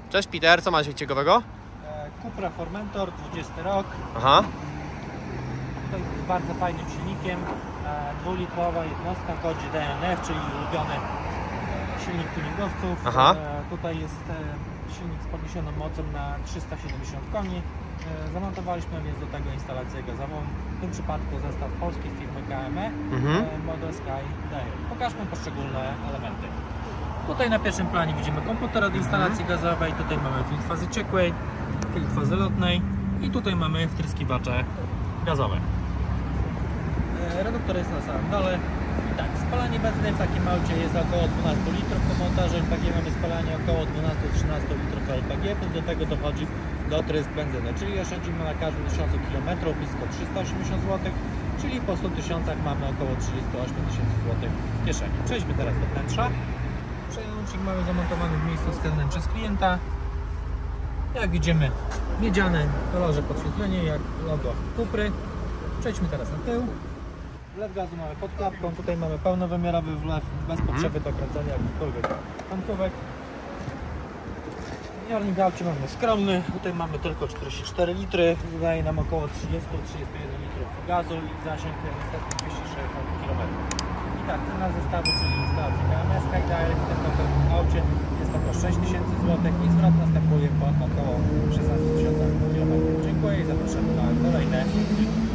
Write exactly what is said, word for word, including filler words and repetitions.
Cześć Peter, co masz ciekawego? Cupra Formentor, dwudziesty rok. Aha. Tutaj z bardzo fajnym silnikiem. Dwulitrowa jednostka Kodzi D N F, czyli ulubiony silnik tuningowców. Aha. Tutaj jest silnik z podniesioną mocą na trzysta siedemdziesiąt koni. Zamontowaliśmy więc do tego instalację gazową. W tym przypadku zestaw polskiej firmy K M E, mhm. Model Sky Dale. Pokażmy poszczególne elementy. Tutaj na pierwszym planie widzimy komputer od instalacji mhm. gazowej. Tutaj mamy filtr fazy ciekłej, filtr fazy lotnej i tutaj mamy wtryskiwacze gazowe. Reduktor jest na samym dole. I tak, spalanie benzyny w takim aucie jest około dwanaście litrów po montażu L P G. Mamy spalanie około dwanaście do trzynastu litrów L P G, plus do tego dochodzi dotrysk benzyny, czyli oszczędzimy na każdym tysiącu kilometrów blisko trzysta osiemdziesiąt złotych, czyli po stu tysiącach mamy około trzydzieści osiem tysięcy złotych w kieszeni. Przejdźmy teraz do wnętrza. Przełącznik mamy zamontowany w miejscu wskazanym przez klienta. Jak widzimy, miedziane w kolorze podświetlenie, jak logo Cupry. Przejdźmy teraz na tył. Wlew gazu mamy pod klapką, tutaj mamy pełnowymiarowy wlew, bez potrzeby dokręcenia jakichkolwiek końcówek. Zbiornik w aucie mamy skromny, tutaj mamy tylko czterdzieści cztery litry, wydaje nam około trzydzieści do trzydziestu jeden litrów gazu i zasięg niestety dwieście sześćdziesiąt kilometrów. I tak, cena zestawu, czyli instalacja K M E Sky Dale w tym aucie jest około sześć tysięcy złotych i zwrot następuje po około szesnastu tysiącach kilometrów. Dziękuję i zapraszam na kolejne filmy.